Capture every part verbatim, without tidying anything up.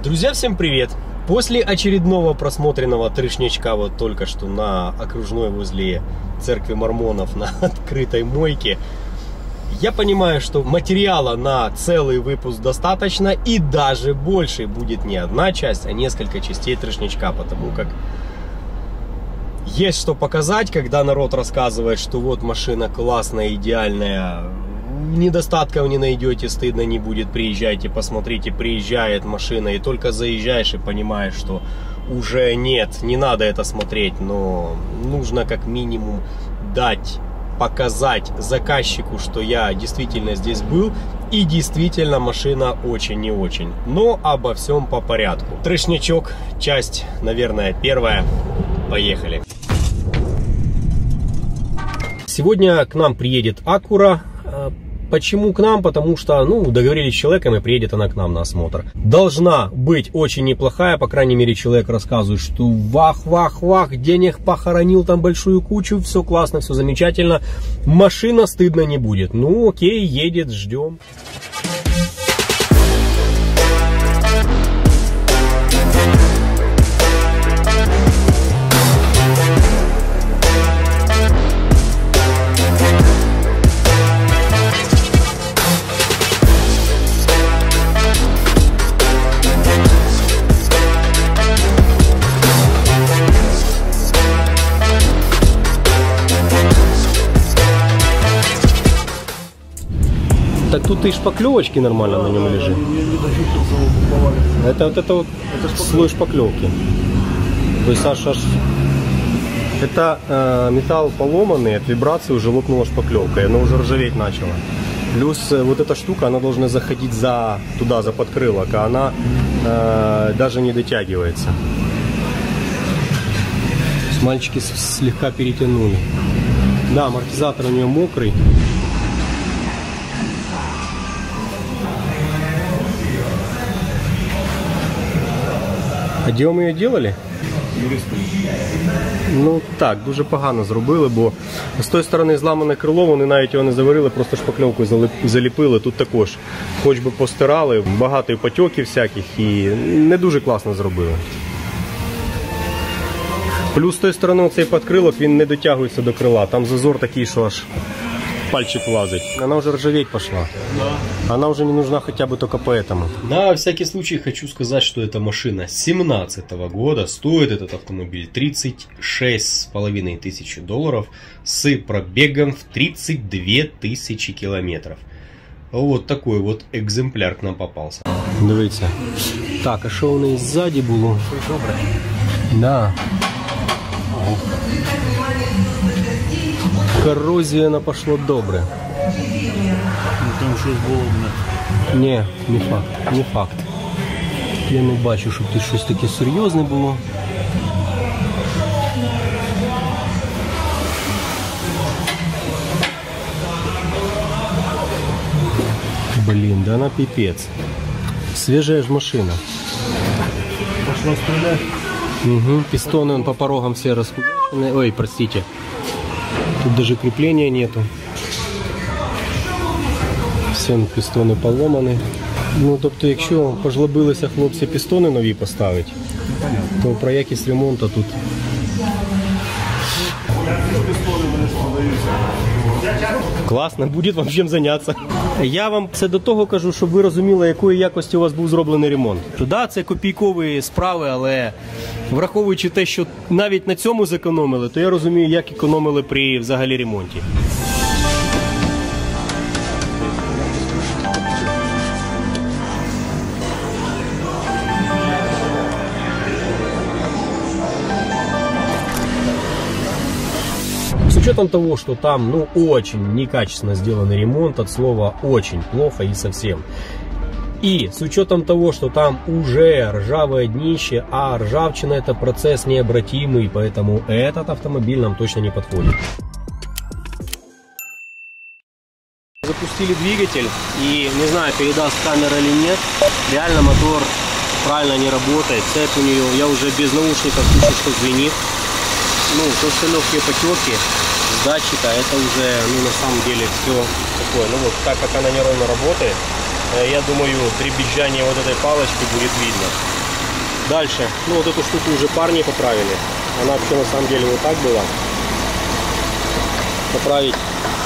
Друзья, всем привет! После очередного просмотренного трешнячка вот только что на окружной возле церкви мормонов на открытой мойке, я понимаю, что материала на целый выпуск достаточно, и даже больше будет не одна часть, а несколько частей трешнячка, потому как есть что показать, когда народ рассказывает, что вот машина классная, идеальная, недостатков не найдете, стыдно не будет, приезжайте, посмотрите, приезжает машина, и только заезжаешь и понимаешь, что уже нет, не надо это смотреть, но нужно как минимум дать, показать заказчику, что я действительно здесь был, и действительно машина очень не очень. Но обо всем по порядку. Трешнячок, часть, наверное, первая. Поехали. Сегодня к нам приедет Acura. Почему к нам? Потому что, ну, договорились с человеком, и приедет она к нам на осмотр. Должна быть очень неплохая, по крайней мере, человек рассказывает, что вах-вах-вах, денег похоронил там большую кучу, все классно, все замечательно. Машина стыдно не будет. Ну, окей, едет, ждем. Так тут и шпаклевочки нормально на нем лежит. Это вот это вот это слой шпаклевки. То есть аж, аж... Это э, металл поломанный, от вибрации уже лопнула шпаклевка, и она уже ржаветь начала. Плюс э, вот эта штука, она должна заходить за туда, за подкрылок, а она э, даже не дотягивается. Мальчики слегка перетянули. Да, амортизатор у нее мокрый. А де ми її делали? Ну так, дуже погано зробили, бо з тої сторони зламане крило, вони навіть його не заварили, просто шпакльовкою заліпили. Тут також, хоч би постирали, багато і потьоків всяких, і не дуже класно зробили. Плюс з тої сторони цей подкрилок, він не дотягується до крила, там зазор такий, що аж пальчик влазить. Она уже ржаветь пошла. Да. Она уже не нужна хотя бы только поэтому. На всякий случай хочу сказать, что эта машина семнадцатого года. Стоит этот автомобиль тридцать шесть с половиной тысяч долларов с пробегом в тридцать две тысячи километров. Вот такой вот экземпляр к нам попался. Дивіться. Так, а що у неї ззаді було? Добре. Да. Ого. Коррозія на пошло добре. Ну там щось було, не? Ні, не факт, не факт. Я не бачу, щоб тут щось таке серйозне було. Блін, да она пипец. Свежая ж машина. Пошла стрелять. Угу, пистоны он по порогам все раскудачены. Ой, простите. Тут даже крепления нету. Все пістони поломані. Ну, тобто, якщо пожлобилися хлопці пістони нові поставити, то про якість ремонту тут. Класно, буде вам чим зайнятися. Я вам це до того кажу, щоб ви розуміли, якої якості у вас був зроблений ремонт. Так, да, це копійкові справи, але враховуючи те, що навіть на цьому зекономили, то я розумію, як економили при взагалі ремонті. С учетом того, что там, ну, очень некачественно сделанный ремонт, от слова очень плохо и совсем. И с учетом того, что там уже ржавое днище, а ржавчина это процесс необратимый, поэтому этот автомобиль нам точно не подходит. Запустили двигатель, и не знаю, передаст камера или нет, реально мотор правильно не работает, цепь у нее, я уже без наушников слышу, что звенит. Ну, то, что легкие потеки с датчика, это уже, ну, на самом деле все такое. Ну вот, так как она неровно работает, я думаю, дребезжание вот этой палочки будет видно. Дальше, ну вот эту штуку уже парни поправили. Она вообще на самом деле вот так была. Поправить.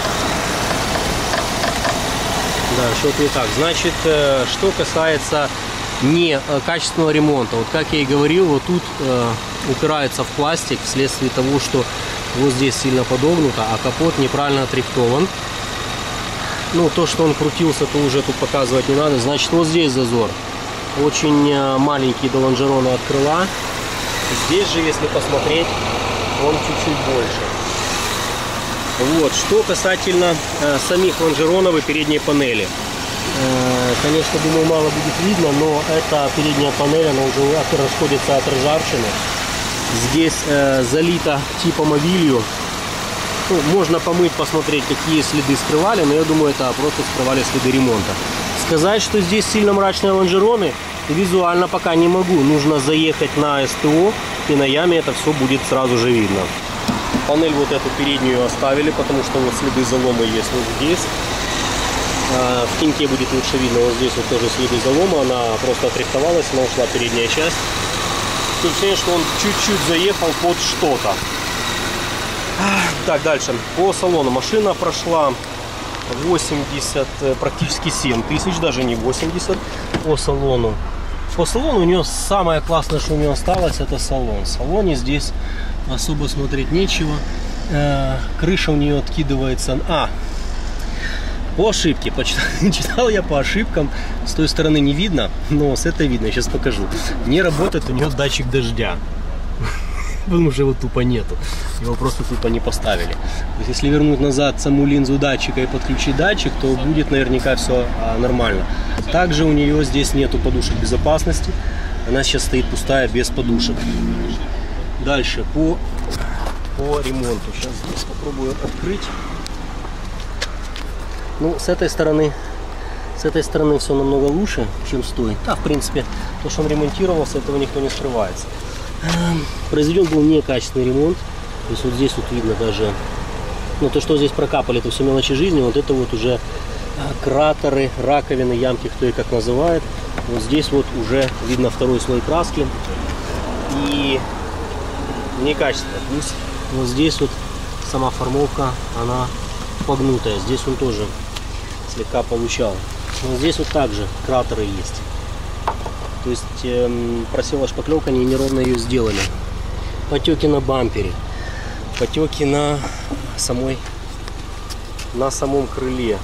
Да, что-то не так. Значит, что касается не качественного ремонта. Вот как я и говорил, вот тут э, упирается в пластик вследствие того, что вот здесь сильно подогнуто, а капот неправильно отрихтован. Ну, то, что он крутился, то уже тут показывать не надо. Значит, вот здесь зазор. Очень маленькие до лонжероны от крыла. Здесь же, если посмотреть, он чуть-чуть больше. Вот. Что касательно э, самих лонжеронов и передней панели. Э, конечно, думаю, мало будет видно, но эта передняя панель, она уже расходится от ржавчины. Здесь э, залито типа мовилью. Ну, можно помыть, посмотреть, какие следы скрывали, но я думаю, это просто скрывали следы ремонта. Сказать, что здесь сильно мрачные лонжероны, визуально пока не могу. Нужно заехать на СТО, и на яме это все будет сразу же видно. Панель вот эту переднюю оставили, потому что вот следы залома есть вот здесь. В теньке будет лучше видно, вот здесь вот тоже следы залома, она просто отрихтовалась, она ушла передняя часть. Ощущение, что он чуть-чуть заехал под что-то. Так, дальше. По салону машина прошла восемьдесят, практически семь тысяч, даже не восемьдесят по салону. По салону у нее самое классное, что у нее осталось, это салон. В салоне здесь особо смотреть нечего. Крыша у нее откидывается. А, по ошибке. Почитал, читал я по ошибкам. С той стороны не видно, но с этой видно. Сейчас покажу. Не работает у нее датчик дождя. Потому что его тупо нету. Его просто тупо не поставили. То есть, если вернуть назад саму линзу датчика и подключить датчик, то будет наверняка все а, нормально. Также у нее здесь нету подушек безопасности. Она сейчас стоит пустая, без подушек. Дальше по, по ремонту. Сейчас здесь попробую открыть. Ну, с этой стороны, с этой стороны все намного лучше, чем с той. Да, в принципе, то, что он ремонтировался, этого никто не скрывается. Произведен был некачественный ремонт. То есть вот здесь вот видно даже, ну то, что здесь прокапали, это все мелочи жизни. Вот это вот уже кратеры, раковины, ямки, кто и как называет. Вот здесь вот уже видно второй слой краски. И некачественно. Плюс вот здесь вот сама формовка, она погнутая. Здесь он тоже слегка получал. Но здесь вот также кратеры есть. То есть э, просела шпаклевка, они неровно ее сделали. Потеки на бампере, потеки на самой, на самом крыле.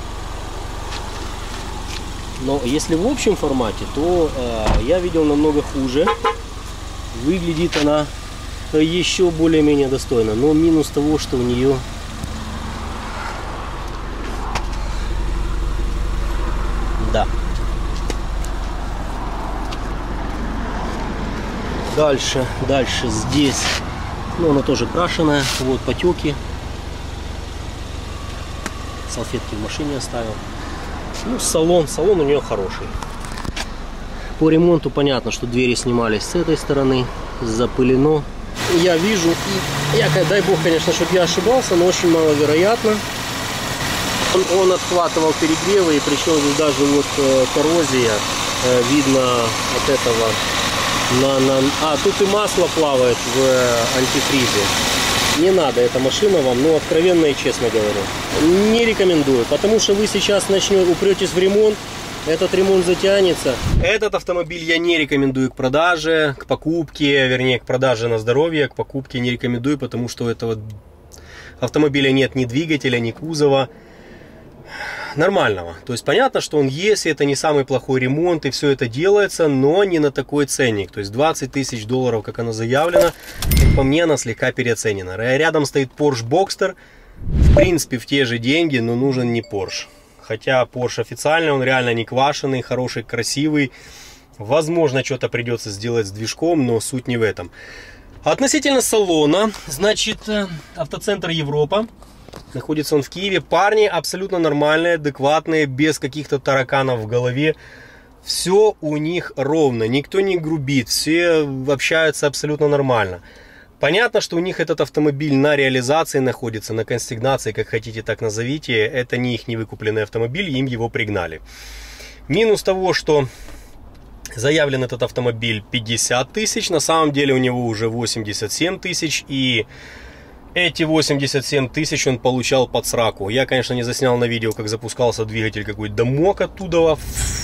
Но если в общем формате, то э, я видел намного хуже. Выглядит она еще более-менее достойно. Но минус того, что у нее да. Дальше, дальше здесь, ну, она тоже крашеная, вот потеки. Салфетки в машине оставил. Ну, салон, салон у нее хороший. По ремонту понятно, что двери снимались с этой стороны, запылено. Я вижу, и я, дай бог, конечно, чтобы я ошибался, но очень маловероятно. Он, он отхватывал перегревы, и причем здесь даже вот э, коррозия, э, видно от этого. На, на... А, тут и масло плавает в э, антифризе. Не надо эта машина вам, ну, откровенно и честно говорю. Не рекомендую, потому что вы сейчас начнете, упретесь в ремонт, этот ремонт затянется. Этот автомобиль я не рекомендую к продаже, к покупке, вернее, к продаже на здоровье, к покупке не рекомендую, потому что у этого автомобиля нет ни двигателя, ни кузова нормального. То есть понятно, что он есть, это не самый плохой ремонт, и все это делается, но не на такой ценник. То есть двадцать тысяч долларов, как оно заявлено, как по мне, она слегка переоценена. Рядом стоит Porsche Boxster, в принципе, в те же деньги, но нужен не Porsche. Хотя Porsche официально, он реально не квашеный, хороший, красивый. Возможно, что-то придется сделать с движком, но суть не в этом. Относительно салона, значит, автоцентр Европа. Находится он в Киеве. Парни абсолютно нормальные, адекватные, без каких-то тараканов в голове. Все у них ровно, никто не грубит, все общаются абсолютно нормально. Понятно, что у них этот автомобиль на реализации находится, на консигнации, как хотите, так назовите. Это не их невыкупленный автомобиль, им его пригнали. Минус того, что Заявлен этот автомобиль пятьдесят тысяч, на самом деле у него уже восемьдесят семь тысяч, и эти восемьдесят семь тысяч он получал под сраку. Я, конечно, не заснял на видео, как запускался двигатель, какой дымок оттуда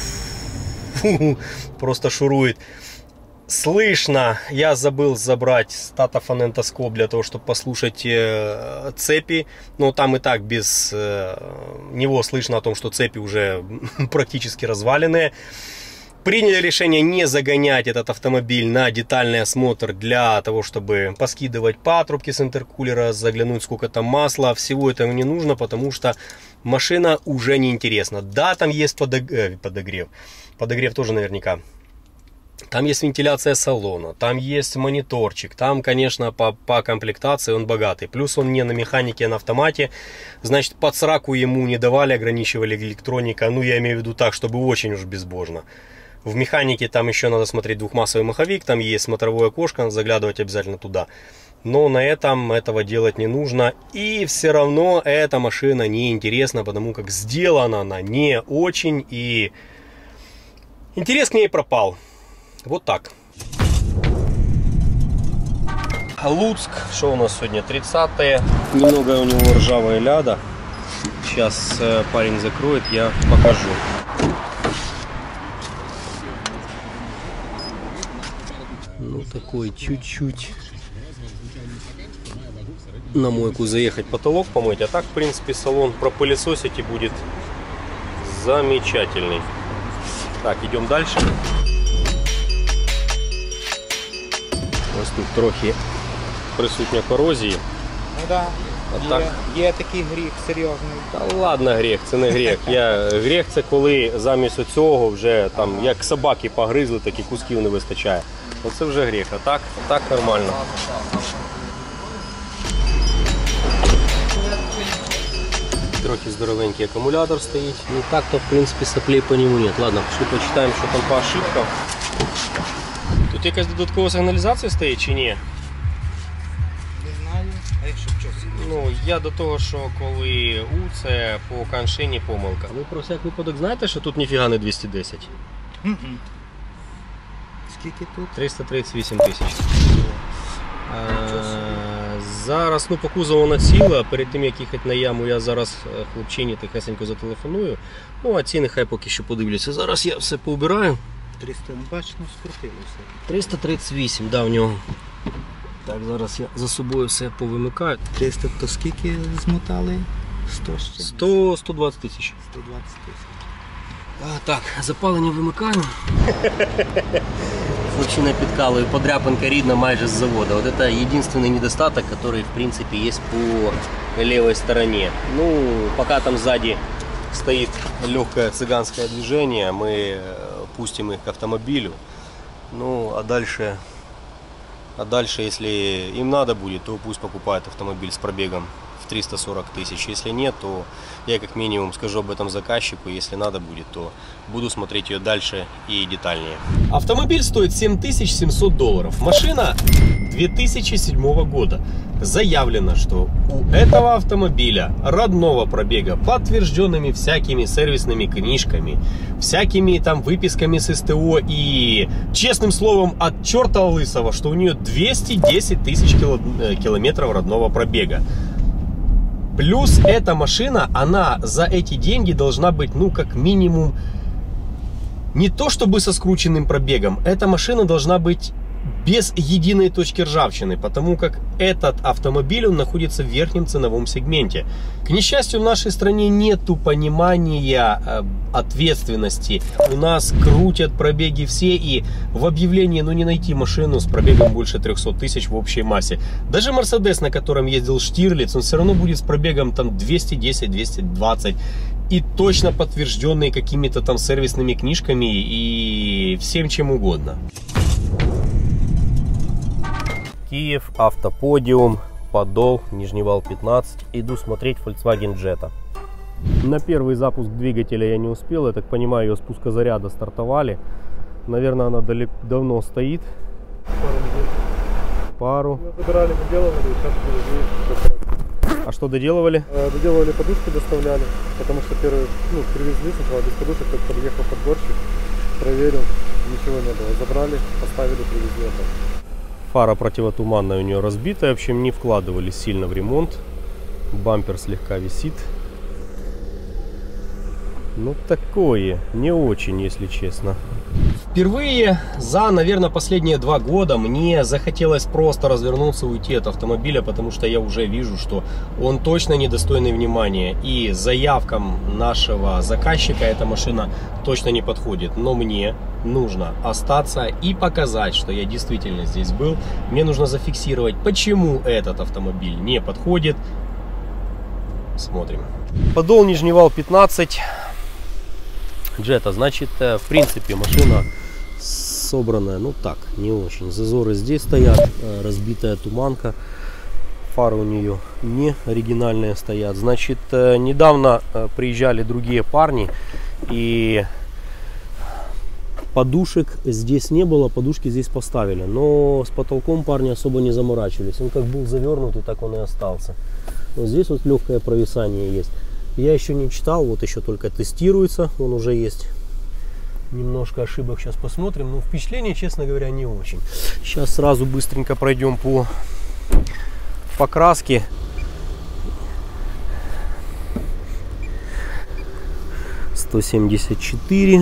просто шурует. Слышно, я забыл забрать статофонентоскоп для того, чтобы послушать э, цепи. Но там и так без э, него слышно о том, что цепи уже практически разваленные. Приняли решение не загонять этот автомобиль на детальный осмотр для того, чтобы поскидывать патрубки с интеркулера, заглянуть, сколько там масла. Всего этого не нужно, потому что машина уже не интересна. Да, там есть подогрев, подогрев, подогрев тоже наверняка. Там есть вентиляция салона, там есть мониторчик, там, конечно, по, по комплектации он богатый. Плюс он не на механике, а на автомате. Значит, под сраку ему не давали, ограничивали электроника. Ну, я имею в виду так, чтобы очень уж безбожно. В механике там еще надо смотреть двухмассовый маховик, там есть смотровое окошко, надо заглядывать обязательно туда. Но на этом этого делать не нужно. И все равно эта машина не интересна, потому как сделана она не очень. И интерес к ней пропал. Вот так. Луцк, что у нас сегодня? тридцатое. Немного у него ржавая ляда. Сейчас э, парень закроет, я покажу. Ну такой чуть-чуть на мойку заехать, потолок помыть. А так, в принципе, салон пропылесосить и будет замечательный. Так, идем дальше. Ось тут трохи присутня корозії. Ну да, А є, так? є такий гріх серйозний. Та ладно, гріх, це не гріх. Я, гріх це коли замість цього вже там як собаки погризли, так і кусків не вистачає. Оце вже гріх, а так, а так нормально. Трохи здоровенький акумулятор стоїть. Ну так-то в принципі соплей по нему нет. Ладно, пішли почитаємо, що там по ошибкам. Тут якась додаткова сигналізація стоїть чи ні? Не знаю, а якщо щось. Ну, я до того, що коли У, це по каншині помилка. Ви про всяк випадок знаєте, що тут ніфіга не двісті десять? Мгм. Скільки тут? триста тридцять вісім тисяч. Зараз, ну, по кузову вона ціла, перед тим як їхати на яму, я зараз хлопчині тихесенько зателефоную. Ну, а ціни хай поки що подивляться. Зараз я все поубираю. триста, бачно, скрутилося. триста тридцять вісім, да, в нього. Так, зараз я за собою все повимикаю. триста, то скільки змотали? сто ще? сто сто двадцять тисяч. сто двадцять тисяч. А, так, запалення вимикаю. Хлопчина підкалує, подряпинка рідна майже з завода. Вот это единственный недостаток, который в принципе есть по левой стороне. Ну, пока там сзади стоит легкое цыганское движение, мы пустим их к автомобилю. Ну, а дальше, а дальше, если им надо будет, то пусть покупают автомобиль с пробегом в триста сорок тысяч. Если нет, то я как минимум скажу об этом заказчику. Если надо будет, то буду смотреть ее дальше и детальнее. Автомобиль стоит семь тысяч семьсот долларов. Машина две тысячи седьмого года. Заявлено, что у этого автомобиля родного пробега, подтвержденными всякими сервисными книжками, всякими там выписками с СТО и честным словом от черта лысого, что у нее двести десять тысяч километров родного пробега. Плюс эта машина, она за эти деньги должна быть, ну, как минимум, не то чтобы со скрученным пробегом. Эта машина должна быть без единой точки ржавчины, потому как этот автомобиль, он находится в верхнем ценовом сегменте. К несчастью, в нашей стране нету понимания э, ответственности. У нас крутят пробеги все, и в объявлении, ну, не найти машину с пробегом больше трехсот тысяч в общей массе. Даже Мерседес, на котором ездил Штирлиц, он все равно будет с пробегом там двести десять — двести двадцать. И точно подтвержденный какими-то там сервисными книжками и всем чем угодно. Киев, автоподиум, Подол, Нижний Вал пятнадцать. Иду смотреть Volkswagen Jetta. На первый запуск двигателя я не успел. Я так понимаю, ее с пускозаряда стартовали. Наверное, она далеко, давно стоит. Пару. Мы забирали, доделывали, сейчас привезли. А что доделывали? Доделывали, подушки доставляли, потому что первый, ну, привезли сначала без подушек, как подъехал подборщик, проверил, Ничего не было. Забрали, поставили, привезли это. Фара противотуманная у нее разбитая. В общем, не вкладывали сильно в ремонт. Бампер слегка висит. Ну, такое. Не очень, если честно. Впервые за, наверное, последние два года мне захотелось просто развернуться, уйти от автомобиля, потому что я уже вижу, что он точно недостойный внимания. И заявкам нашего заказчика эта машина точно не подходит. Но мне нужно остаться и показать, что я действительно здесь был. Мне нужно зафиксировать, почему этот автомобиль не подходит. Смотрим. Подол нижний вал пятнадцать. Джета, значит, в принципе, машина собранная, ну так, не очень. Зазоры здесь стоят, разбитая туманка, фары у нее не оригинальные стоят. Значит, недавно приезжали другие парни, и подушек здесь не было, подушки здесь поставили. Но с потолком парни особо не заморачивались. Он как был завернутый, так он и остался. Вот здесь вот легкое провисание есть. Я еще не читал, вот еще только тестируется, он уже есть. Немножко ошибок, сейчас посмотрим. Но впечатление, честно говоря, не очень. Сейчас сразу быстренько пройдем по покраске. сто семьдесят четыре.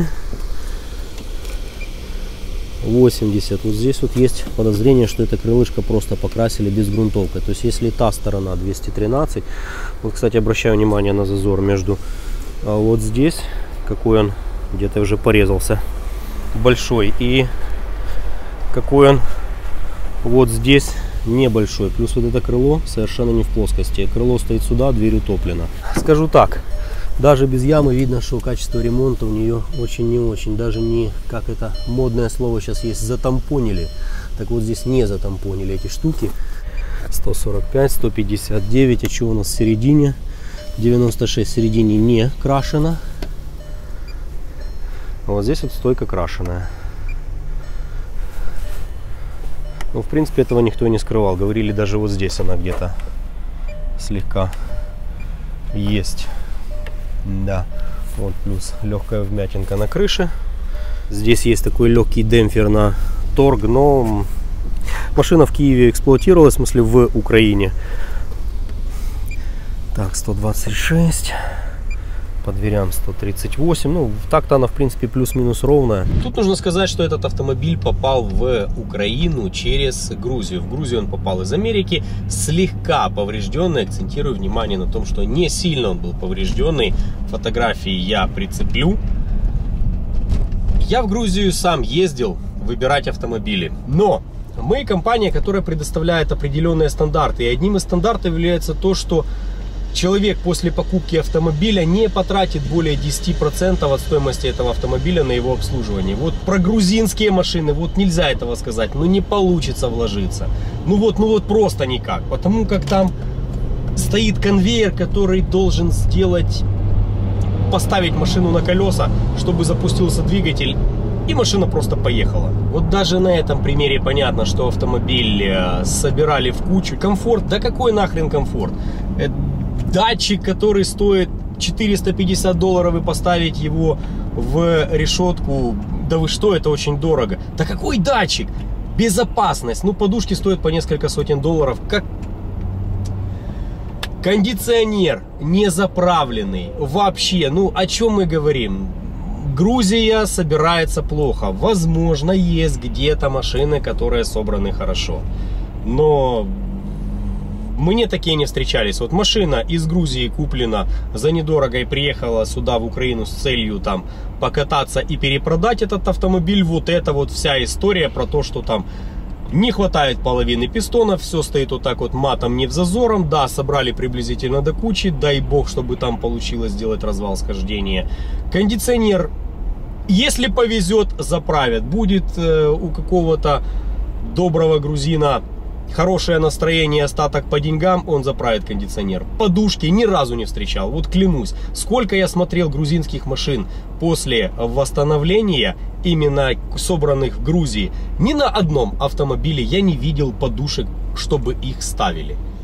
восемьдесят. Вот здесь вот есть подозрение, что это крылышко просто покрасили без грунтовки. То есть если та сторона двести тринадцать, вот, кстати, обращаю внимание на зазор между а вот здесь, какой он где-то уже порезался, большой, и какой он вот здесь небольшой. Плюс вот это крыло совершенно не в плоскости. Крыло стоит сюда, дверь утоплена. Скажу так, даже без ямы видно, что качество ремонта у нее очень не очень. Даже не, как это модное слово сейчас есть, затампонили. Так вот здесь не затампонили эти штуки. сто сорок пять, сто пятьдесят девять. А что у нас в середине? девяносто шесть в середине не крашена. А вот здесь вот стойка крашеная. Ну, в принципе, этого никто и не скрывал. Говорили, даже вот здесь она где-то слегка есть. Да, вот плюс легкая вмятинка на крыше. Здесь есть такой легкий демпфер на торг, но машина в Киеве эксплуатировалась, в смысле в Украине. Так, сто двадцать шесть. По дверям сто тридцать восемь. Ну, так-то она, в принципе, плюс-минус ровная. Тут нужно сказать, что этот автомобиль попал в Украину через Грузию. В Грузию он попал из Америки, слегка поврежденный. Акцентирую внимание на том, что не сильно он был поврежденный. Фотографии я прицеплю. Я в Грузию сам ездил выбирать автомобили. Но мы компания, которая предоставляет определенные стандарты. И одним из стандартов является то, что человек после покупки автомобиля не потратит более десяти процентов от стоимости этого автомобиля на его обслуживание. Вот про грузинские машины вот нельзя этого сказать, но не получится вложиться. Ну вот, ну вот просто никак, потому как там стоит конвейер, который должен сделать, поставить машину на колеса, чтобы запустился двигатель, и машина просто поехала. Вот даже на этом примере понятно, что автомобиль собирали в кучу. Комфорт, да какой нахрен комфорт? Датчик, который стоит четыреста пятьдесят долларов, и поставить его в решетку, да вы что, это очень дорого. Да какой датчик? Безопасность. Ну, подушки стоят по несколько сотен долларов. Как кондиционер не заправленный. Вообще, ну, о чем мы говорим? Грузия собирается плохо. Возможно, есть где-то машины, которые собраны хорошо. Но мне такие не встречались. Вот машина из Грузии куплена за недорого и приехала сюда, в Украину, с целью там покататься и перепродать этот автомобиль. Вот это вот вся история про то, что там не хватает половины пистонов, все стоит вот так вот матом, не в зазором. Да, собрали приблизительно до кучи, дай бог, чтобы там получилось сделать развал схождения. Кондиционер, если повезет, заправят. Будет э, у какого-то доброго грузина хорошее настроение, остаток по деньгам, он заправит кондиционер. Подушки ни разу не встречал, вот клянусь. Сколько я смотрел грузинских машин после восстановления, именно собранных в Грузии, ни на одном автомобиле я не видел подушек, чтобы их ставили.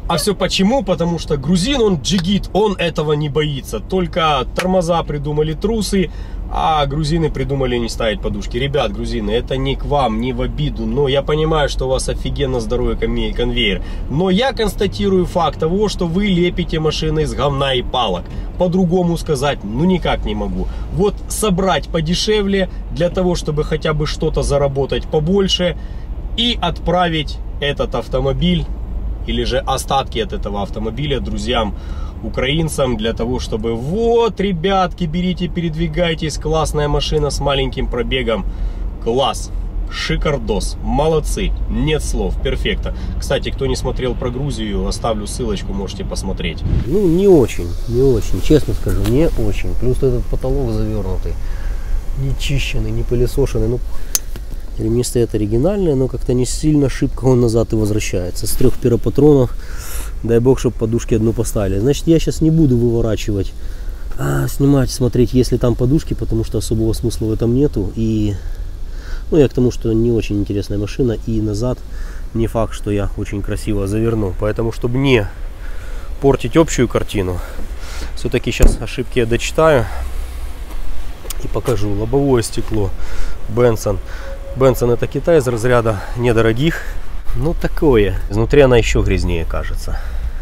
А все почему? Потому что грузин, он джигит, он этого не боится. Только тормоза придумали трусы, а грузины придумали не ставить подушки. Ребят, грузины, это не к вам, не в обиду, но я понимаю, что у вас офигенно здоровый конвейер. Но я констатирую факт того, что вы лепите машины из говна и палок. По-другому сказать, ну никак не могу. Вот собрать подешевле, для того, чтобы хотя бы что-то заработать побольше, и отправить этот автомобиль, или же остатки от этого автомобиля друзьям украинцам, для того, чтобы вот, ребятки, берите, передвигайтесь, классная машина с маленьким пробегом, класс, шикардос, молодцы, нет слов, перфекто. Кстати, кто не смотрел про Грузию, оставлю ссылочку, можете посмотреть. Ну, не очень, не очень, честно скажу, не очень. Плюс этот потолок завернутый, не чищенный, не пылесошенный, ну... Ремни стоят оригинальные, но как-то не сильно шибко он назад и возвращается. С трех пиропатронов, дай бог, чтобы подушки одну поставили. Значит, я сейчас не буду выворачивать, а снимать, смотреть, есть ли там подушки, потому что особого смысла в этом нету. И, ну, я к тому, что не очень интересная машина, и назад не факт, что я очень красиво заверну. Поэтому, чтобы не портить общую картину, все-таки сейчас ошибки я дочитаю и покажу. Лобовое стекло Бенсон. Бенсон это Китай из разряда недорогих. Ну такое. Изнутри она еще грязнее кажется.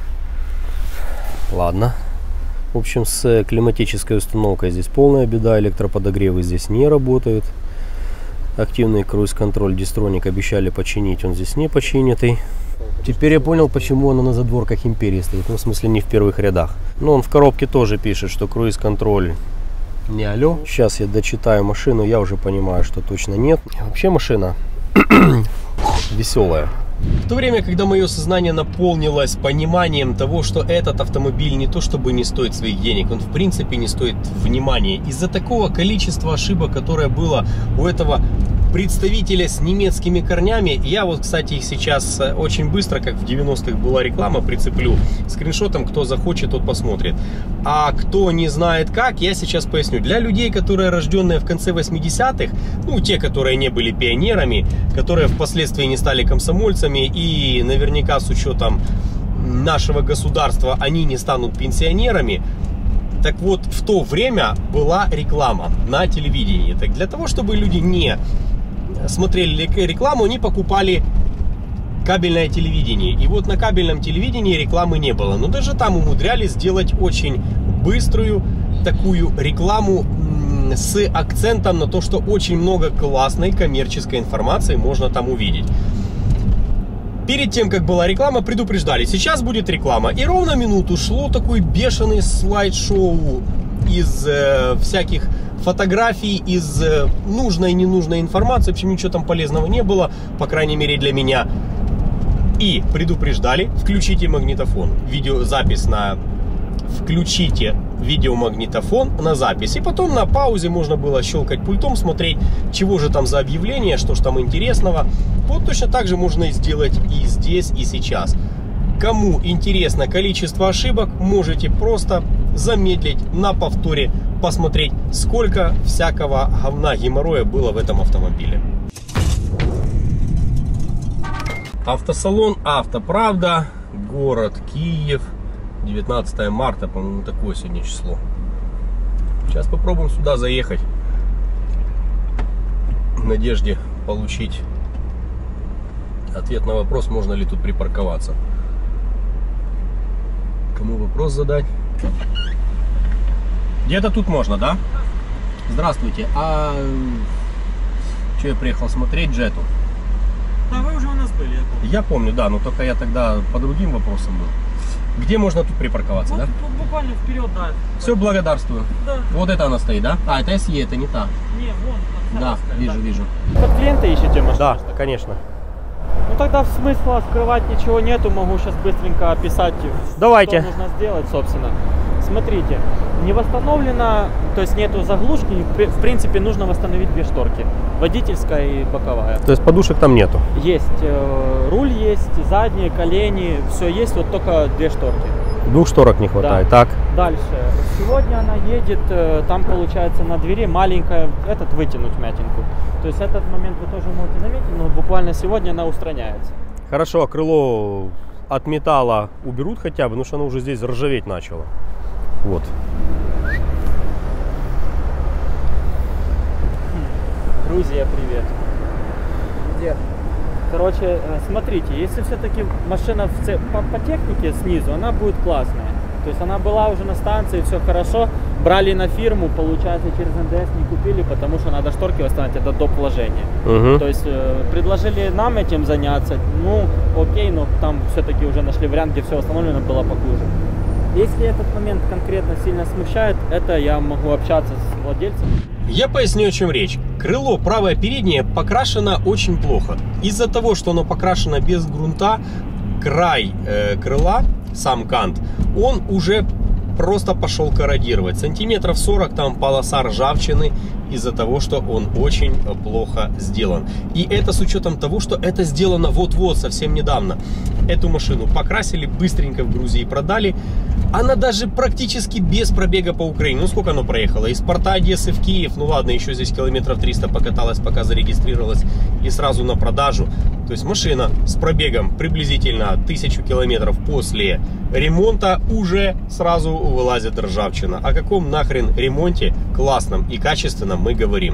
Ладно. В общем, с климатической установкой здесь полная беда. Электроподогревы здесь не работают. Активный круиз-контроль Distronic обещали починить. Он здесь не починитый. Теперь я понял, почему она на задворках Империи стоит. Ну, в смысле, не в первых рядах. Но он в коробке тоже пишет, что круиз-контроль не алло. Сейчас я дочитаю машину, я уже понимаю, что точно нет. Вообще машина веселая. В то время, когда мое сознание наполнилось пониманием того, что этот автомобиль не то чтобы не стоит своих денег, он в принципе не стоит внимания. Из-за такого количества ошибок, которое было у этого представителя с немецкими корнями, я вот, кстати, их сейчас очень быстро, как в девяностых была реклама, прицеплю скриншотом, кто захочет, тот посмотрит. А кто не знает как, я сейчас поясню. Для людей, которые рожденные в конце восьмидесятых, ну, те, которые не были пионерами, которые впоследствии не стали комсомольцами, и наверняка с учетом нашего государства они не станут пенсионерами. Так вот, в то время была реклама на телевидении. Так для того, чтобы люди не смотрели рекламу, они покупали кабельное телевидение. И вот на кабельном телевидении рекламы не было. Но даже там умудрялись сделать очень быструю такую рекламу с акцентом на то, что очень много классной коммерческой информации можно там увидеть. Перед тем, как была реклама, предупреждали, сейчас будет реклама. И ровно минуту шло такой бешеный слайд-шоу из э, всяких фотографий, из э, нужной и ненужной информации. В общем, ничего там полезного не было, по крайней мере для меня. И предупреждали, включите магнитофон, видеозапись на... Включите видеомагнитофон на запись. И потом на паузе можно было щелкать пультом, смотреть, чего же там за объявление, что же там интересного. Вот точно так же можно и сделать и здесь, и сейчас. Кому интересно количество ошибок, можете просто замедлить на повторе, посмотреть, сколько всякого говна, геморроя было в этом автомобиле. Автосалон Автоправда, город Киев. девятнадцатое марта, по-моему, такое сегодня число. Сейчас попробуем сюда заехать. В надежде получить ответ на вопрос, можно ли тут припарковаться. Кому вопрос задать? Где-то тут можно, да? Здравствуйте. А что я приехал смотреть Джету? Да, вы уже у нас были, я помню. Я помню, да, но только я тогда по другим вопросам был. Где можно тут припарковаться, Вот, да? вот буквально вперед, да. Все, благодарствую. Да. Вот это она стоит, да? А, это эс и, это не та. Не, вон. Да, вижу, вижу. Под клиента ищете машину? Да, конечно. Ну тогда смысла скрывать ничего нету, могу сейчас быстренько описать, Давайте. что нужно сделать, собственно. Смотрите, не восстановлена, то есть нету заглушки, в принципе нужно восстановить две шторки, водительская и боковая. То есть подушек там нету? Есть, э, руль есть, задние, колени, все есть, вот только две шторки. Двух шторок не хватает, Да. так? Дальше, сегодня она едет, э, там получается на двери маленькая, этот вытянуть мятинку. То есть этот момент вы тоже можете заметить, но буквально сегодня она устраняется. Хорошо, а крыло от металла уберут хотя бы, потому что оно уже здесь ржаветь начало. Вот. Грузия, привет. Где? Короче, смотрите, если все-таки машина в ц... по, по технике снизу, она будет классная. То есть она была уже на станции, все хорошо. Брали на фирму, получается, через эн дэ эс не купили, потому что надо шторки восстановить, это доп. Вложение. Угу. То есть э, предложили нам этим заняться, ну окей, но там все-таки уже нашли вариант, где все восстановлено было похуже. Если этот момент конкретно сильно смущает, это я могу общаться с владельцем. Я поясню, о чем речь. Крыло правое переднее покрашено очень плохо. Из-за того, что оно покрашено без грунта, край э, крыла, сам кант, он уже просто пошел корродировать. Сантиметров сорок там полоса ржавчины из-за того, что он очень плохо сделан. И это с учетом того, что это сделано вот-вот, совсем недавно. Эту машину покрасили, быстренько в Грузии продали. Она даже практически без пробега по Украине. Ну, сколько она проехала? Из порта Одессы в Киев. Ну, ладно, еще здесь километров триста покаталась, пока зарегистрировалась. И сразу на продажу. То есть машина с пробегом приблизительно тысячу километров после ремонта уже сразу вылазит ржавчина. О каком нахрен ремонте классном и качественном мы говорим?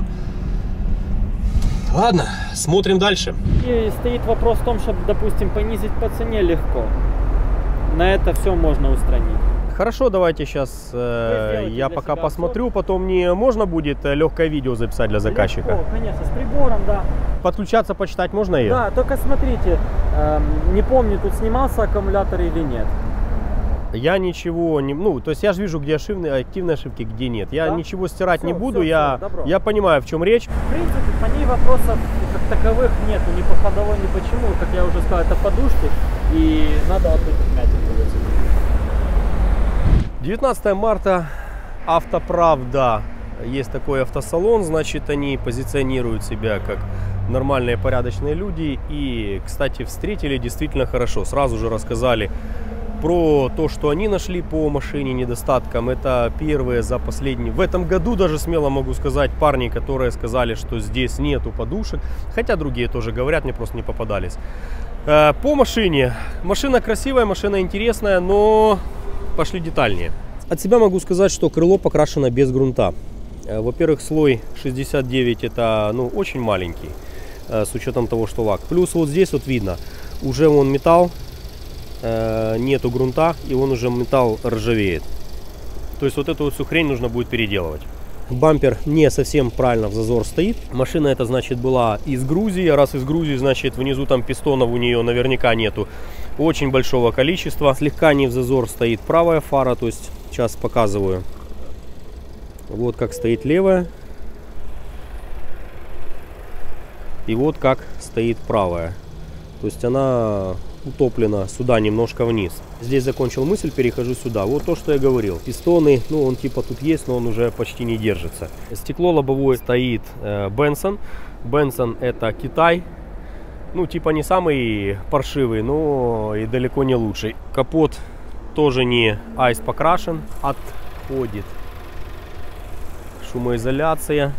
Ладно, смотрим дальше. И стоит вопрос в том, чтобы, допустим, понизить по цене легко. На это все можно устранить. Хорошо, давайте сейчас э, я пока посмотрю, обзор. потом мне можно будет легкое видео записать для заказчика. Легко, конечно, с прибором, да. Подключаться, почитать можно ее? Да, только смотрите, э, не помню, тут снимался аккумулятор или нет. Я ничего не... Ну, то есть я же вижу, где ошибки, активные ошибки, где нет. Я Да? ничего стирать Всё, не буду, всё, я, всё, добро. я понимаю, в чем речь. В принципе, по ней вопросов как таковых нету, ни по ходовой, ни почему. Как я уже сказал, это подушки, и надо вот эту мятинку выцепить. девятнадцатое марта, Автоправда. Есть такой автосалон, значит, они позиционируют себя как нормальные, порядочные люди. И, кстати, встретили действительно хорошо. Сразу же рассказали про то, что они нашли по машине недостаткам. Это первые за последний... В этом году даже смело могу сказать парни, которые сказали, что здесь нету подушек. Хотя другие тоже говорят, мне просто не попадались. По машине. Машина красивая, машина интересная, но пошли детальнее. От себя могу сказать, что крыло покрашено без грунта. Во-первых, слой шестьдесят девять это ну, очень маленький, с учетом того, что лак. Плюс вот здесь вот видно, уже вон металл, нету грунта, и он уже металл ржавеет. То есть вот эту вот всю хрень нужно будет переделывать. Бампер не совсем правильно в зазор стоит. Машина эта, значит, была из Грузии. Раз из Грузии, значит, внизу там пистонов у нее наверняка нету очень большого количества. Слегка не в зазор стоит правая фара, то есть сейчас показываю. Вот как стоит левая. И вот как стоит правая. То есть она утоплена сюда немножко вниз. Здесь закончил мысль, перехожу сюда. Вот то, что я говорил. Пистоны, ну он типа тут есть, но он уже почти не держится. Стекло лобовое стоит э, Benson. Benson это Китай. Ну типа не самый паршивый, но и далеко не лучший. Капот тоже не айс покрашен. Отходит шумоизоляция.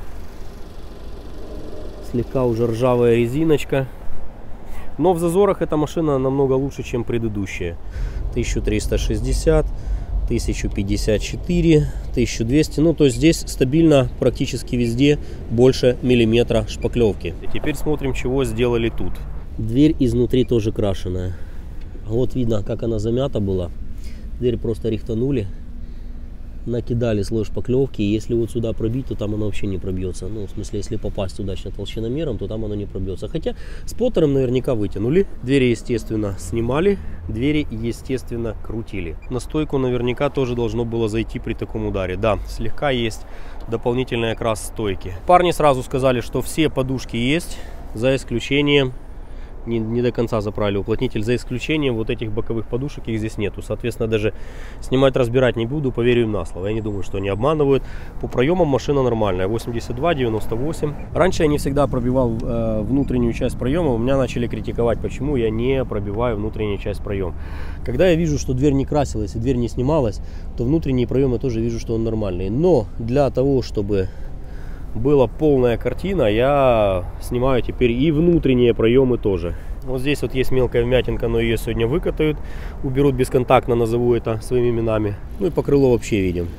Слегка уже ржавая резиночка. Но в зазорах эта машина намного лучше, чем предыдущая. тысяча триста шестьдесят, тысяча пятьдесят четыре, тысяча двести. Ну, то есть здесь стабильно практически везде больше миллиметра шпаклевки. И теперь смотрим, чего сделали тут. Дверь изнутри тоже крашеная. Вот видно, как она замята была. Дверь просто рихтанули. Накидали слой шпаклевки, и если вот сюда пробить, то там оно вообще не пробьется. Ну, в смысле, если попасть удачно толщиномером, то там оно не пробьется. Хотя споттером наверняка вытянули. Двери, естественно, снимали. Двери, естественно, крутили. На стойку наверняка тоже должно было зайти при таком ударе. Да, слегка есть дополнительный окрас стойки. Парни сразу сказали, что все подушки есть, за исключением... Не, не до конца заправили уплотнитель, за исключением вот этих боковых подушек, их здесь нету. Соответственно, даже снимать, разбирать не буду, поверю им на слово. Я не думаю, что они обманывают. По проемам машина нормальная, восемьдесят два, девяносто восемь. Раньше я не всегда пробивал э, внутреннюю часть проема. У меня начали критиковать, почему я не пробиваю внутреннюю часть проема. Когда я вижу, что дверь не красилась и дверь не снималась, то внутренние проемы тоже вижу, что он нормальный. Но для того, чтобы была полная картина, я снимаю теперь и внутренние проемы тоже. Вот здесь вот есть мелкая вмятинка, но ее сегодня выкатают, уберут бесконтактно, назову это своими именами. Ну и по крылу вообще видим.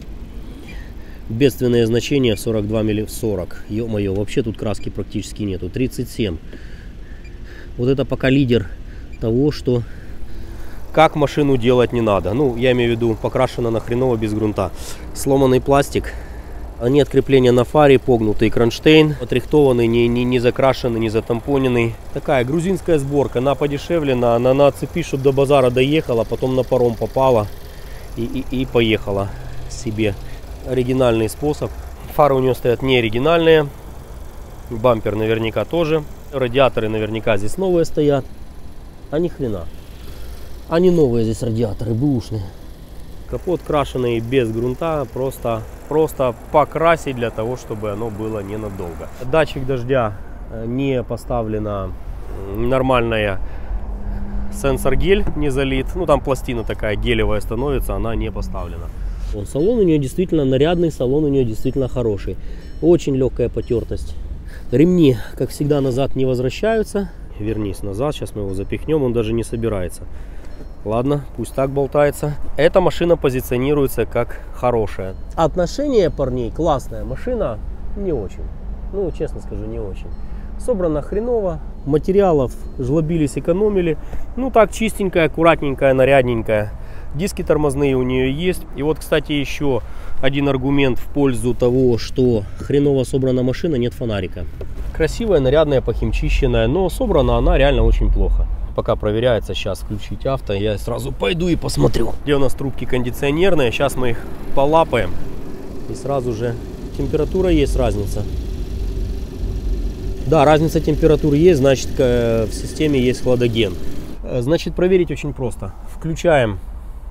Бедственное значение сорок два миллиметра, сорок, ё-моё, вообще тут краски практически нету, тридцать семь. Вот это пока лидер того, что как машину делать не надо. Ну, я имею в виду, покрашено на хреново без грунта. Сломанный пластик, нет крепления на фаре, погнутый кронштейн, отрихтованный, не, не, не закрашенный, не затампоненный. Такая грузинская сборка, на подешевле, на, на, на цепи, чтобы до базара доехала, потом на паром попала и, и, и поехала себе. Оригинальный способ. Фары у нее стоят не оригинальные, бампер наверняка тоже, радиаторы наверняка здесь новые стоят, а ни хрена. Они новые здесь радиаторы, бэушные. Капот крашеный без грунта, просто, просто покрасить для того, чтобы оно было ненадолго. Датчик дождя не поставлена нормальная, сенсор гель не залит, ну там пластина такая гелевая становится, она не поставлена. Салон у нее действительно нарядный, салон у нее действительно хороший. Очень легкая потертость. Ремни, как всегда, назад не возвращаются. Вернись назад, сейчас мы его запихнем, он даже не собирается. Ладно, пусть так болтается. Эта машина позиционируется как хорошая. Отношение парней классная, машина не очень. Ну, честно скажу, не очень. Собрана хреново, материалов жлобились, экономили. Ну так, чистенькая, аккуратненькая, нарядненькая. Диски тормозные у нее есть. И вот, кстати, еще один аргумент в пользу того, что хреново собрана машина, нет фонарика. Красивая, нарядная, похимчищенная, но собрана она реально очень плохо. Пока проверяется, сейчас включить авто, я сразу пойду и посмотрю. Где у нас трубки кондиционерные, сейчас мы их полапаем. И сразу же температура есть, разница. Да, разница температуры есть, значит в системе есть хладоген. Значит, проверить очень просто. Включаем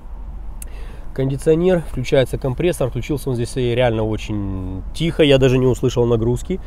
кондиционер, включается компрессор, включился он здесь реально очень тихо, я даже не услышал нагрузки.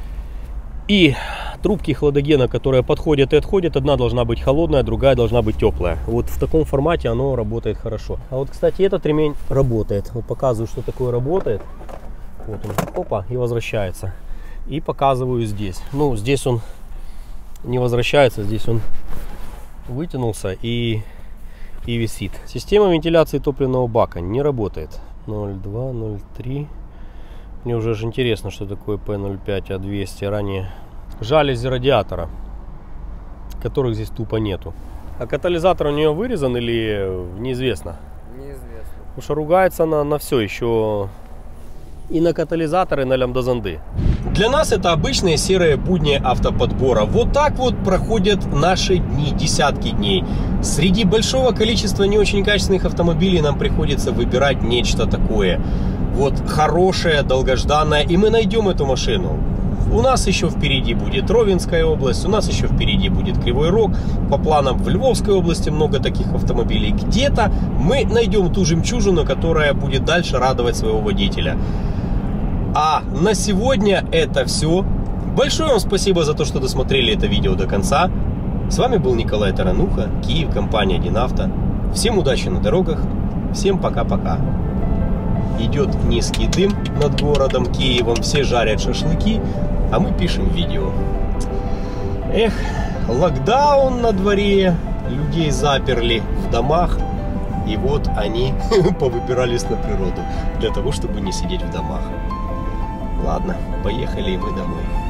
И трубки хладогена, которые подходят и отходят, одна должна быть холодная, другая должна быть теплая. Вот в таком формате оно работает хорошо. А вот, кстати, этот ремень работает. Вот показываю, что такое работает. Вот он, опа, и возвращается. И показываю здесь. Ну, здесь он не возвращается, здесь он вытянулся и... и висит. Система вентиляции топливного бака не работает. ноль два, ноль три. Мне уже же интересно, что такое пэ ноль пять а двести ранее. Жалюзи радиатора, которых здесь тупо нету. А катализатор у нее вырезан или неизвестно? Неизвестно. Потому что ругается она на все еще. И на катализатор, и на лямбда-зонды. Для нас это обычные серые будни автоподбора. Вот так вот проходят наши дни, десятки дней. Среди большого количества не очень качественных автомобилей нам приходится выбирать нечто такое. Вот хорошее, долгожданное, и мы найдем эту машину. У нас еще впереди будет Ровенская область, у нас еще впереди будет Кривой Рог. По планам в Львовской области много таких автомобилей. Где-то мы найдем ту жемчужину, которая будет дальше радовать своего водителя. А на сегодня это все. Большое вам спасибо за то, что досмотрели это видео до конца. С вами был Николай Тарануха, Киев, компания один авто. Всем удачи на дорогах, всем пока-пока. Идет низкий дым над городом Киевом, все жарят шашлыки, а мы пишем видео. Эх, локдаун на дворе, людей заперли в домах, и вот они повыбирались на природу для того, чтобы не сидеть в домах. Ладно, поехали мы домой.